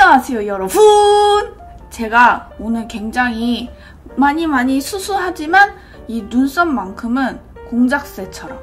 안녕하세요 여러분. 제가 오늘 굉장히 많이 수수하지만 이 눈썹만큼은 공작새처럼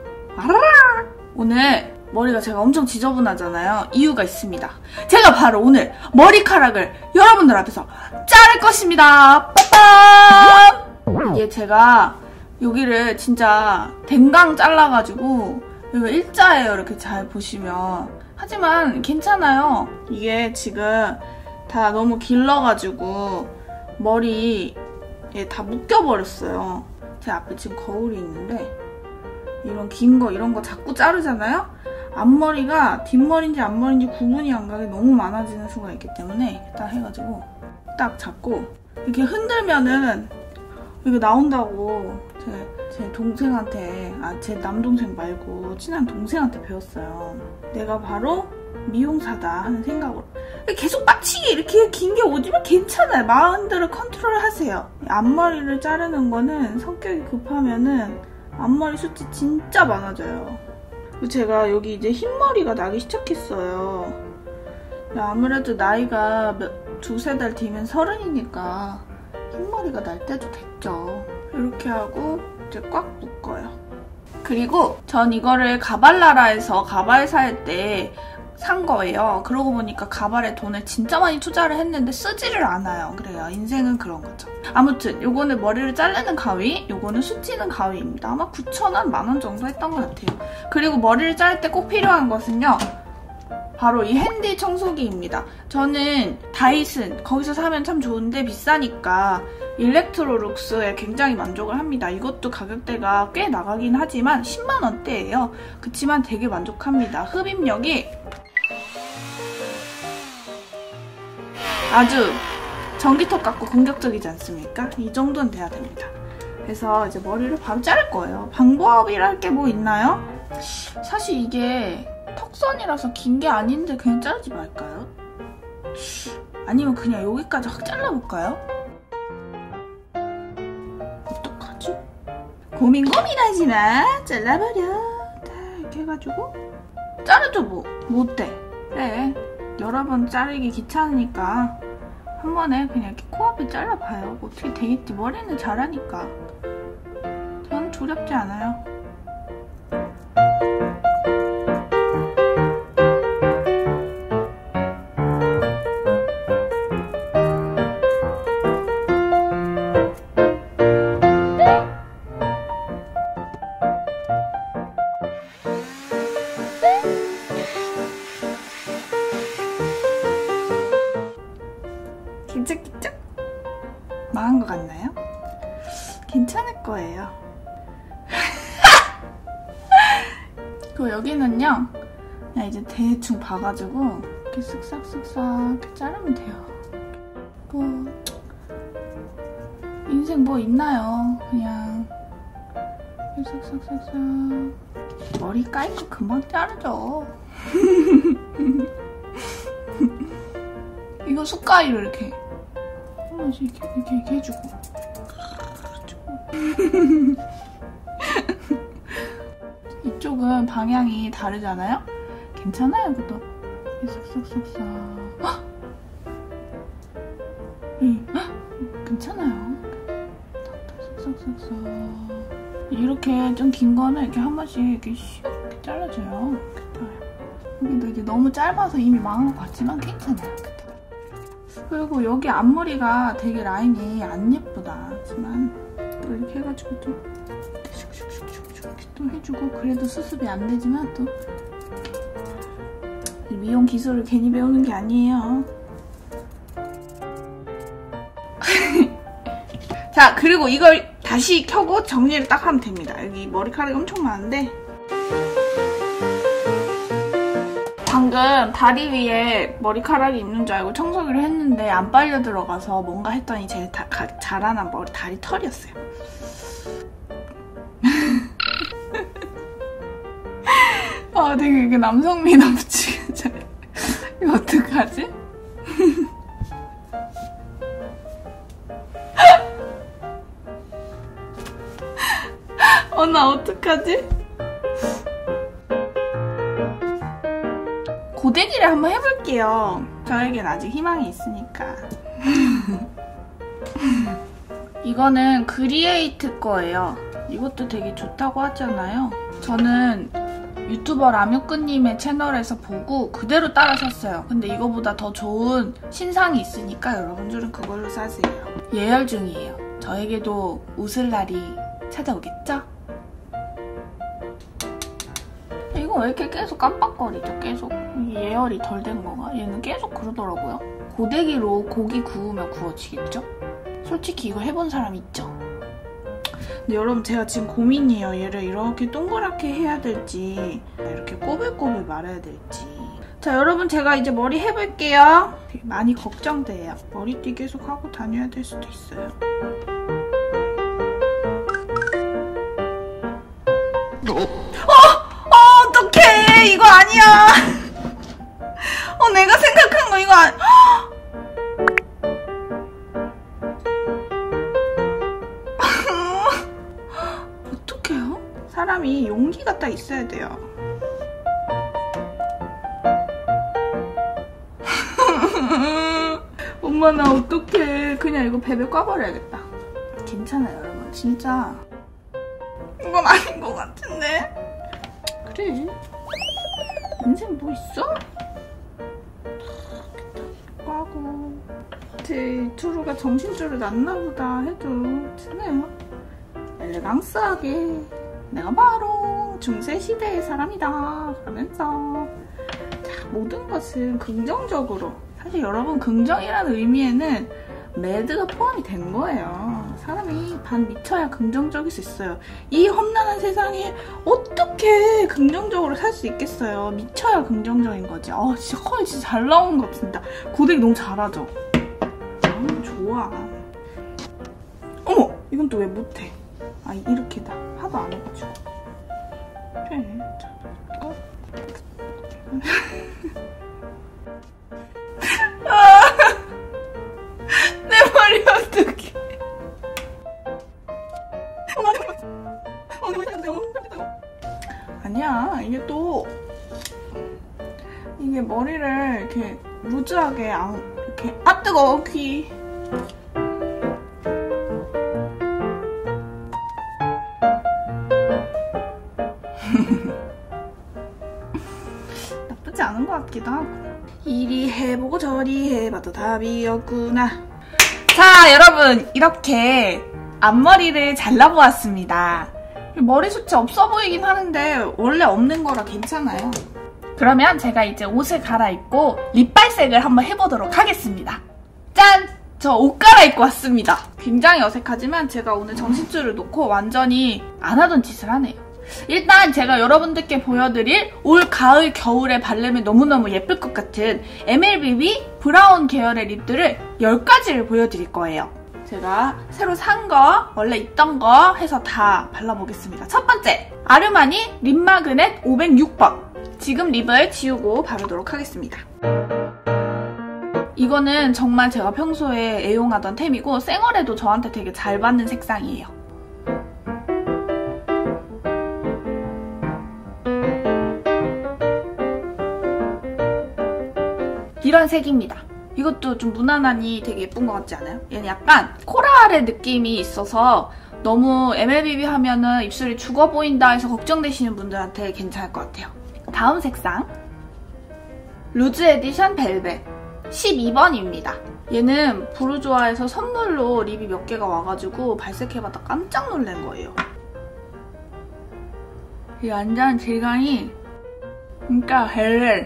오늘 머리가 제가 엄청 지저분하잖아요. 이유가 있습니다. 제가 바로 오늘 머리카락을 여러분들 앞에서 자를 것입니다. 빠밤! 이게 제가 여기를 진짜 댕강 잘라가지고 여기가 일자예요. 이렇게 잘 보시면. 하지만 괜찮아요. 이게 지금 다 너무 길러가지고 머리에 다 묶여버렸어요. 제 앞에 지금 거울이 있는데 이런 긴 거 이런 거 자꾸 자르잖아요? 앞머리가 뒷머리인지 앞머리인지 구분이 안 가게 너무 많아지는 수가 있기 때문에 딱 해가지고 딱 잡고 이렇게 흔들면은 이거 나온다고 제 동생한테, 제 남동생 말고 친한 동생한테 배웠어요. 내가 바로 미용사다 하는 생각으로. 계속 빡치게 이렇게 긴 게 오지만 괜찮아요. 마음대로 컨트롤 하세요. 앞머리를 자르는 거는 성격이 급하면은 앞머리 숱이 진짜 많아져요. 제가 여기 이제 흰머리가 나기 시작했어요. 아무래도 나이가 두세 달 뒤면 30이니까 흰머리가 날 때도 됐죠. 이렇게 하고 이제 꽉 묶어요. 그리고 전 이거를 가발나라에서 가발 살 때 산 거예요. 그러고 보니까 가발에 돈을 진짜 많이 투자를 했는데 쓰지를 않아요. 그래요. 인생은 그런 거죠. 아무튼 요거는 머리를 자르는 가위, 요거는 숱이는 가위입니다. 아마 9,000원, 만원 정도 했던 것 같아요. 그리고 머리를 자를 때 꼭 필요한 것은요. 바로 이 핸디 청소기입니다. 저는 다이슨 거기서 사면 참 좋은데 비싸니까 일렉트로룩스에 굉장히 만족을 합니다. 이것도 가격대가 꽤 나가긴 하지만 10만원대예요. 그치만 되게 만족합니다. 흡입력이 아주 전기톱 같고 공격적이지 않습니까? 이 정도는 돼야 됩니다. 그래서 이제 머리를 바로 자를 거예요. 방법이랄 게 뭐 있나요? 사실 이게 턱선이라서 긴 게 아닌데 그냥 자르지 말까요? 아니면 그냥 여기까지 확 잘라볼까요? 어떡하지? 고민하지마. 잘라버려. 딱 이렇게 해가지고 자르죠 뭐. 뭐 어때? 그래. 여러 번 자르기 귀찮으니까 한 번에 그냥 이렇게 코앞에 잘라봐요. 어떻게 되겠지. 머리는 잘하니까. 저는 두렵지 않아요. 끼쩍끼쩍? 망한 것 같나요? 괜찮을 거예요. 그리고 여기는요, 그냥 이제 대충 봐가지고 이렇게 쓱싹쓱싹 이렇게 자르면 돼요. 뭐 인생 뭐 있나요? 그냥 쓱싹쓱싹 머리 까이고 금방 자르죠. 이거 숟가위로 이렇게 한 번씩 이렇게 해주고 이쪽은 방향이 다르잖아요? 괜찮아요, 그것도. 싹싹싹싹. 괜찮아요. 싹싹싹싹. 이렇게 좀 긴 거는 이렇게 한 번씩 이렇게 슉 이렇게 잘라줘요. 여기도 이제 너무 짧아서 이미 망한 것 같지만 괜찮아요. 그리고 여기 앞머리가 되게 라인이 안 예쁘다 하지만 또 이렇게 해가지고 좀 이렇게 또 해주고, 그래도 수습이 안 되지만 또 이 미용 기술을 괜히 배우는 게 아니에요. 자, 그리고 이걸 다시 켜고 정리를 딱 하면 됩니다. 여기 머리카락이 엄청 많은데 방금 다리 위에 머리카락이 있는 줄 알고 청소기를 했는데 안 빨려 들어가서 뭔가 했더니 제 자라난 다리 털이었어요. 아, 되게 이게 남성미 넘치게 잘. 이거 어떡하지? 나 어떡하지? 고데기를 한번 해볼게요. 저에겐 아직 희망이 있으니까. 이거는 그리에이트 거예요. 이것도 되게 좋다고 하잖아요. 저는 유튜버 라뮤끄님의 채널에서 보고 그대로 따라 샀어요. 근데 이거보다 더 좋은 신상이 있으니까 여러분들은 그걸로 사세요. 예열 중이에요. 저에게도 웃을 날이 찾아오겠죠? 이거 왜 이렇게 계속 깜빡거리죠? 계속 예열이 덜 된 거가? 얘는 계속 그러더라고요. 고데기로 고기 구우면 구워지겠죠? 솔직히 이거 해본 사람 있죠? 근데 여러분 제가 지금 고민이에요. 얘를 이렇게 동그랗게 해야 될지 이렇게 꼬불꼬불 말아야 될지. 자 여러분 제가 이제 머리 해볼게요. 되게 많이 걱정돼요. 머리띠 계속 하고 다녀야 될 수도 있어요. 어떡해 이거 아니야. 내가 생각한 거 이거 아니야. 어떡해요? 사람이 용기가 딱 있어야 돼요. 엄마 나 어떡해. 그냥 이거 베베 꽈버려야겠다. 괜찮아요 여러분. 진짜 이건 아닌 것 같은데. 그래 인생 뭐 있어? 까고 제 투루가 정신줄을 놨나 보다 해도 괜찮아요. 엘레강스하게 내가 바로 중세시대의 사람이다 그러면서 자, 모든 것은 긍정적으로. 사실 여러분 긍정이라는 의미에는 매드가 포함이 된 거예요. 사람이 반 미쳐야 긍정적일 수 있어요. 이 험난한 세상에 어떻게 긍정적으로 살 수 있겠어요. 미쳐야 긍정적인 거지. 진짜 컬이 진짜 잘 나오는 것 같습니다. 고데기 너무 잘하죠? 좋아. 어머! 이건 또 왜 못해? 이렇게다. 하도 안 해가지고. 그래. 내 머리 어떡해. 아니야 이게 또 이게 머리를 이렇게 루즈하게 이렇게 뜨거워 귀. 나쁘지 않은 것 같기도 하고. 이리 해보고 저리 해봐도 답이 없구나. 자 여러분 이렇게 앞머리를 잘라보았습니다. 머리숱이 없어 보이긴 하는데 원래 없는 거라 괜찮아요. 그러면 제가 이제 옷을 갈아입고 립발색을 한번 해보도록 하겠습니다. 짠! 저 옷 갈아입고 왔습니다. 굉장히 어색하지만 제가 오늘 정신줄을 놓고 완전히 안 하던 짓을 하네요. 일단 제가 여러분들께 보여드릴 올 가을 겨울에 바르면 너무너무 예쁠 것 같은 MLBB 브라운 계열의 립들을 10가지를 보여드릴 거예요. 제가 새로 산 거, 원래 있던 거 해서 다 발라보겠습니다. 첫 번째, 아르마니 립 마그넷 506번. 지금 립을 지우고 바르도록 하겠습니다. 이거는 정말 제가 평소에 애용하던 템이고 생얼에도 저한테 되게 잘 받는 색상이에요. 이런 색입니다. 이것도 좀 무난하니 되게 예쁜 것 같지 않아요? 얘는 약간 코랄의 느낌이 있어서 너무 MLBB 하면은 입술이 죽어 보인다 해서 걱정되시는 분들한테 괜찮을 것 같아요. 다음 색상 루즈 에디션 벨벳 12번입니다. 얘는 부르조아에서 선물로 립이 몇 개가 와가지고 발색해봤다 깜짝 놀란 거예요. 이 완전 질감이 진짜 벨벳.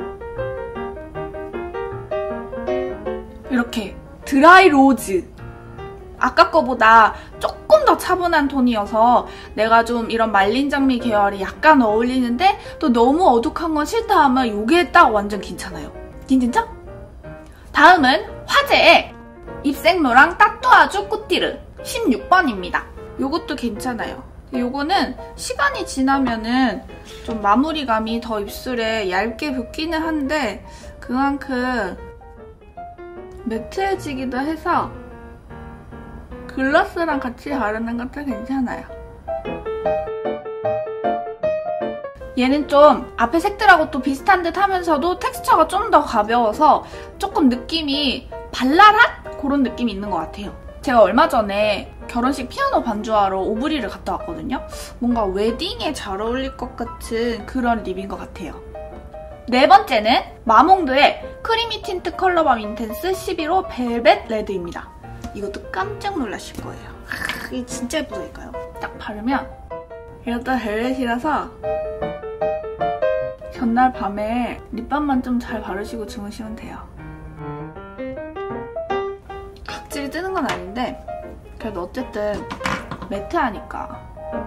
이렇게 드라이 로즈. 아까 거보다 조금 더 차분한 톤이어서 내가 좀 이런 말린 장미 계열이 약간 어울리는데 또 너무 어둑한 건 싫다 하면 이게 딱 완전 괜찮아요. 괜찮죠? 다음은 화제의 입생로랑 따뚜아주 꾸띠르 16번입니다. 이것도 괜찮아요. 요거는 시간이 지나면은 좀 마무리감이 더 입술에 얇게 붙기는 한데 그만큼 매트해지기도 해서 글러스랑 같이 바르는 것도 괜찮아요. 얘는 좀 앞에 색들하고 또 비슷한 듯 하면서도 텍스처가 좀 더 가벼워서 조금 느낌이 발랄한 그런 느낌이 있는 것 같아요. 제가 얼마 전에 결혼식 피아노 반주하러 오브리를 갔다 왔거든요. 뭔가 웨딩에 잘 어울릴 것 같은 그런 립인 것 같아요. 네 번째는 마몽드의 크리미 틴트 컬러밤 인텐스 11호 벨벳 레드입니다. 이것도 깜짝 놀라실 거예요. 이게 진짜 예쁘다니까요. 딱 바르면 이것도 벨벳이라서 전날 밤에 립밤만 좀 잘 바르시고 주무시면 돼요. 각질이 뜨는 건 아닌데 그래도 어쨌든 매트하니까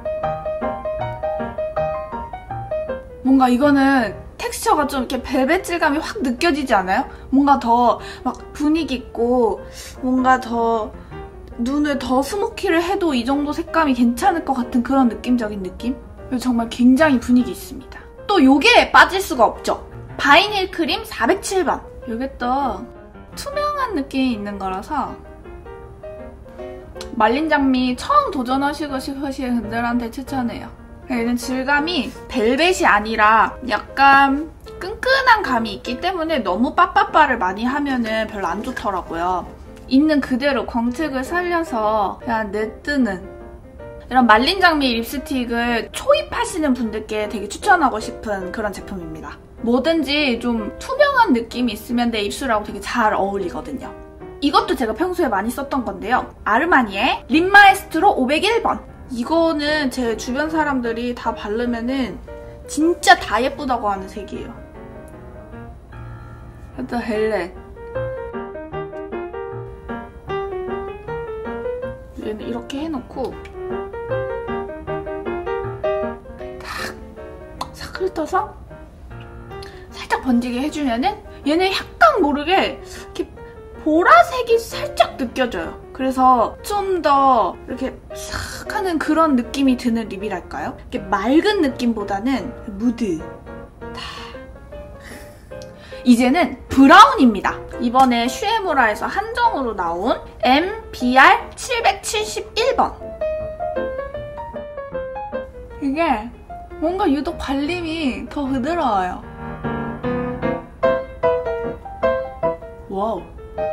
뭔가 이거는 텍스처가 좀 이렇게 벨벳 질감이 확 느껴지지 않아요? 뭔가 더 막 분위기 있고 뭔가 더 눈을 더 스모키를 해도 이 정도 색감이 괜찮을 것 같은 그런 느낌적인 느낌? 정말 굉장히 분위기 있습니다. 또 요게 빠질 수가 없죠. 바이닐 크림 407번. 요게 또 투명한 느낌이 있는 거라서 말린 장미 처음 도전하시고 싶으신 분들한테 추천해요. 얘는 질감이 벨벳이 아니라 약간 끈끈한 감이 있기 때문에 너무 빠빠빠를 많이 하면은 별로 안 좋더라고요. 있는 그대로 광택을 살려서 그냥 내뜨는 이런 말린 장미 립스틱을 초입하시는 분들께 되게 추천하고 싶은 그런 제품입니다. 뭐든지 좀 투명한 느낌이 있으면 내 입술하고 되게 잘 어울리거든요. 이것도 제가 평소에 많이 썼던 건데요. 아르마니의 립마에스트로 501번. 이거는 제 주변 사람들이 다 바르면은 진짜 다 예쁘다고 하는 색이에요. 또 헬렌. 얘는 이렇게 해놓고 싹 훑어서 살짝 번지게 해주면은 얘는 약간 모르게 이렇게 보라색이 살짝 느껴져요. 그래서 좀 더 이렇게 싹 하는 그런 느낌이 드는 립이랄까요? 이렇게 맑은 느낌보다는 무드. 이제는 브라운입니다. 이번에 슈에무라에서 한정으로 나온 MBR 771번. 이게 뭔가 유독 발림이 더 부드러워요. 와우.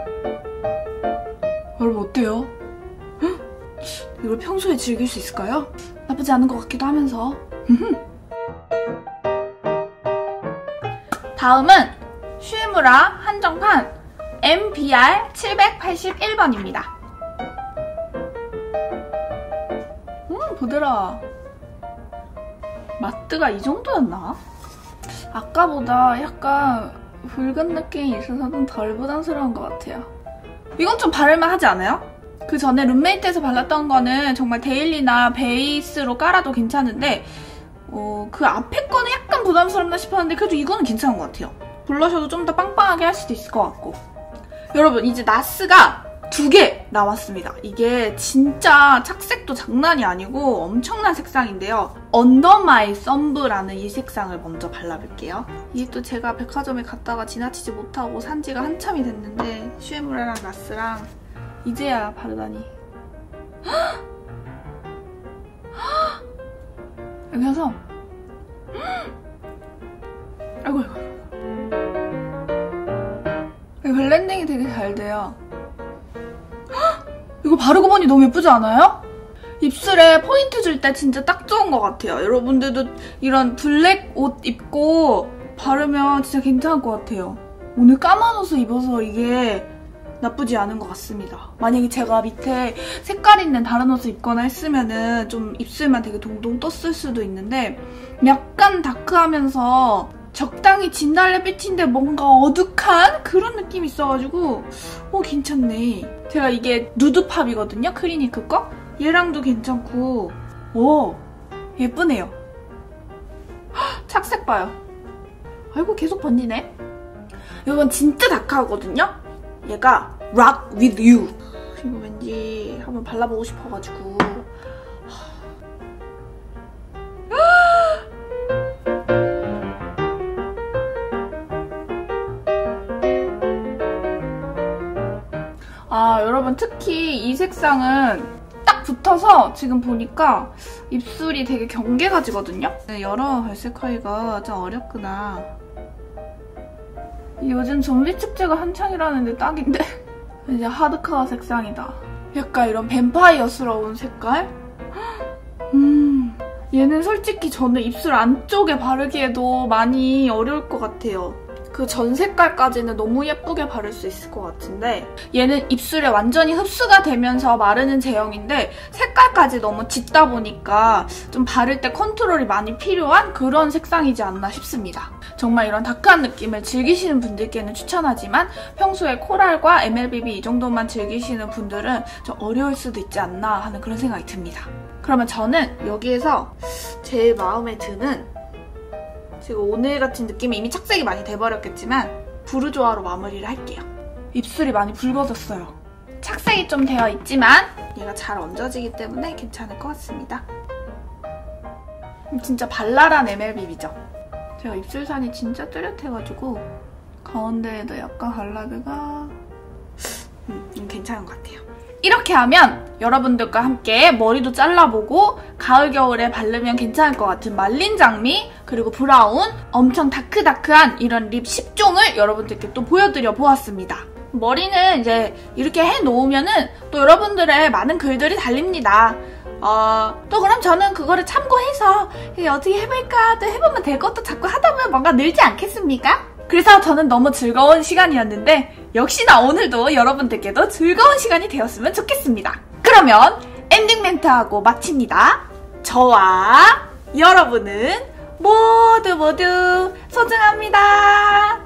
여러분 어때요? 헉? 이걸 평소에 즐길 수 있을까요? 나쁘지 않은 것 같기도 하면서. 다음은 슈에무라 한정판 MBR 781번입니다. 부드러워. 마트가 이 정도였나? 아까보다 약간 붉은 느낌이 있어서 좀 덜 부담스러운 것 같아요. 이건 좀 바를만 하지 않아요? 그 전에 룸메이트에서 발랐던 거는 정말 데일리나 베이스로 깔아도 괜찮은데 그 앞에 거는 약간 부담스럽나 싶었는데 그래도 이거는 괜찮은 것 같아요. 블러셔도 좀 더 빵빵하게 할 수도 있을 것 같고. 여러분 이제 나스가 2개 나왔습니다. 이게 진짜 착색도 장난이 아니고 엄청난 색상인데요. 언더 마이 썸브라는 이 색상을 먼저 발라볼게요. 이게 또 제가 백화점에 갔다가 지나치지 못하고 산 지가 한참이 됐는데 슈에무라랑 나스랑 이제야 바르다니. 여기 해서 아이고 블렌딩이 되게 잘 돼요. 이거 바르고 보니 너무 예쁘지 않아요? 입술에 포인트 줄 때 진짜 딱 좋은 것 같아요. 여러분들도 이런 블랙 옷 입고 바르면 진짜 괜찮을 것 같아요. 오늘 까만 옷을 입어서 이게 나쁘지 않은 것 같습니다. 만약에 제가 밑에 색깔 있는 다른 옷을 입거나 했으면은 좀 입술만 되게 동동 떴을 수도 있는데 약간 다크하면서 적당히 진달래빛인데 뭔가 어둑한 그런 느낌이 있어가지고 괜찮네. 제가 이게 누드팝이거든요. 크리니크 거. 얘랑도 괜찮고 예쁘네요. 착색 봐요. 아이고 계속 번지네. 이건 진짜 다크하거든요. 얘가 Rock With You. 이거 왠지 한번 발라보고 싶어가지고. 여러분 특히 이 색상은 딱 붙어서 지금 보니까 입술이 되게 경계가 지거든요? 여러 발색하기가 좀 어렵구나. 요즘 좀비 축제가 한창이라는데 딱인데? 이제 하드카라 색상이다. 약간 이런 뱀파이어스러운 색깔? 얘는 솔직히 저는 입술 안쪽에 바르기에도 많이 어려울 것 같아요. 그 전 색깔까지는 너무 예쁘게 바를 수 있을 것 같은데 얘는 입술에 완전히 흡수가 되면서 마르는 제형인데 색깔까지 너무 짙다 보니까 좀 바를 때 컨트롤이 많이 필요한 그런 색상이지 않나 싶습니다. 정말 이런 다크한 느낌을 즐기시는 분들께는 추천하지만 평소에 코랄과 MLBB 이 정도만 즐기시는 분들은 좀 어려울 수도 있지 않나 하는 그런 생각이 듭니다. 그러면 저는 여기에서 제일 마음에 드는 지금 오늘 같은 느낌이 이미 착색이 많이 돼버렸겠지만 부르조아로 마무리를 할게요. 입술이 많이 붉어졌어요. 착색이 좀 되어 있지만 얘가 잘 얹어지기 때문에 괜찮을 것 같습니다. 진짜 발랄한 MLBB죠? 제가 입술산이 진짜 뚜렷해가지고 가운데에도 약간 발라드가 괜찮은 것 같아요. 이렇게 하면 여러분들과 함께 머리도 잘라보고 가을 겨울에 바르면 괜찮을 것 같은 말린 장미 그리고 브라운 엄청 다크다크한 이런 립 10종을 여러분들께 또 보여드려 보았습니다. 머리는 이제 이렇게 해놓으면은 또 여러분들의 많은 글들이 달립니다. 또 그럼 저는 그거를 참고해서 어떻게 해볼까 또 해보면 될 것도 자꾸 하다 보면 뭔가 늘지 않겠습니까? 그래서 저는 너무 즐거운 시간이었는데 역시나 오늘도 여러분들께도 즐거운 시간이 되었으면 좋겠습니다. 그러면 엔딩 멘트하고 마칩니다. 저와 여러분은 모두 소중합니다.